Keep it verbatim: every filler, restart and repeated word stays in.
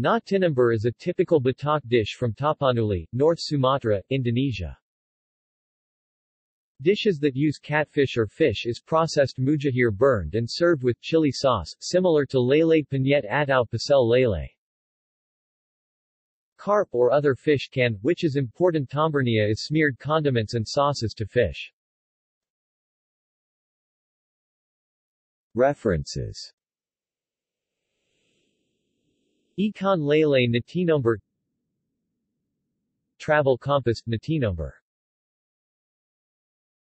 Na tinombur is a typical Batak dish from Tapanuli, North Sumatra, Indonesia. Dishes that use catfish or fish is processed mujahir burned and served with chili sauce, similar to lele penyet atau pasel lele. Carp or other fish can, which is important tomburnia is smeared condiments and sauces to fish. References. Ikan lele na tinombur, Travel compass na tinombur.